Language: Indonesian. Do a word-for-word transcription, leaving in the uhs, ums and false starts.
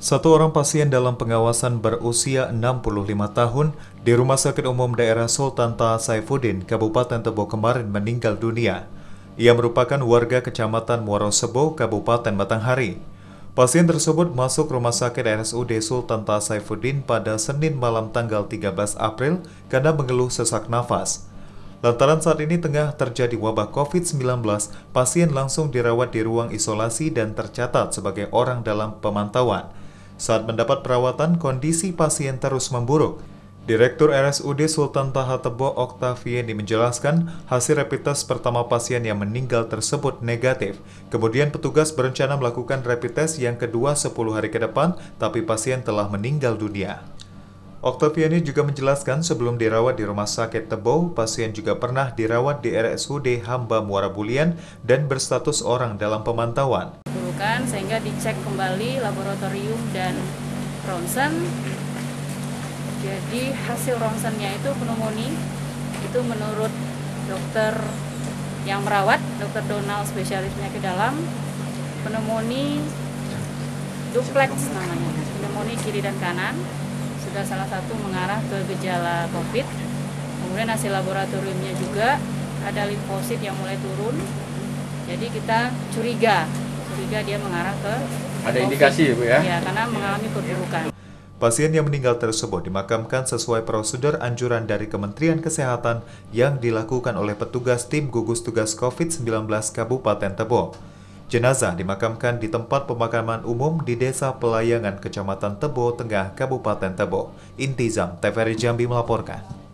Satu orang pasien dalam pengawasan berusia enam puluh lima tahun di Rumah Sakit Umum Daerah Sultan Taha Saifuddin, Kabupaten Tebo kemarin meninggal dunia. Ia merupakan warga Kecamatan Muaro Sebo, Kabupaten Batanghari. Pasien tersebut masuk Rumah Sakit R S U D Sultan Taha Saifuddin pada Senin malam tanggal tiga belas April karena mengeluh sesak nafas. Lantaran saat ini tengah terjadi wabah covid sembilan belas, pasien langsung dirawat di ruang isolasi dan tercatat sebagai orang dalam pemantauan. Saat mendapat perawatan, kondisi pasien terus memburuk. Direktur R S U D Sultan Taha Tebo Oktavieni menjelaskan hasil rapid test pertama pasien yang meninggal tersebut negatif. Kemudian petugas berencana melakukan rapid test yang kedua sepuluh hari ke depan, tapi pasien telah meninggal dunia. Oktavieni juga menjelaskan sebelum dirawat di Rumah Sakit Tebo, pasien juga pernah dirawat di R S U D Hamba Muara Bulian dan berstatus orang dalam pemantauan. Bukan, sehingga dicek kembali laboratorium dan ronsen. Jadi hasil ronsennya itu pneumonia, itu menurut dokter yang merawat, dokter Donald spesialis penyakit dalam, pneumonia duplex namanya, pneumonia kiri dan kanan, sudah salah satu mengarah ke gejala COVID. Kemudian hasil laboratoriumnya juga ada limfosit yang mulai turun, jadi kita curiga, curiga dia mengarah ke Ada COVID. indikasi Bu ya? Ya, karena mengalami perburukan. Pasien yang meninggal tersebut dimakamkan sesuai prosedur anjuran dari Kementerian Kesehatan yang dilakukan oleh petugas tim gugus tugas covid sembilan belas Kabupaten Tebo. Jenazah dimakamkan di tempat pemakaman umum di Desa Pelayangan, Kecamatan Tebo Tengah, Kabupaten Tebo. Intizam, T V R I Jambi melaporkan.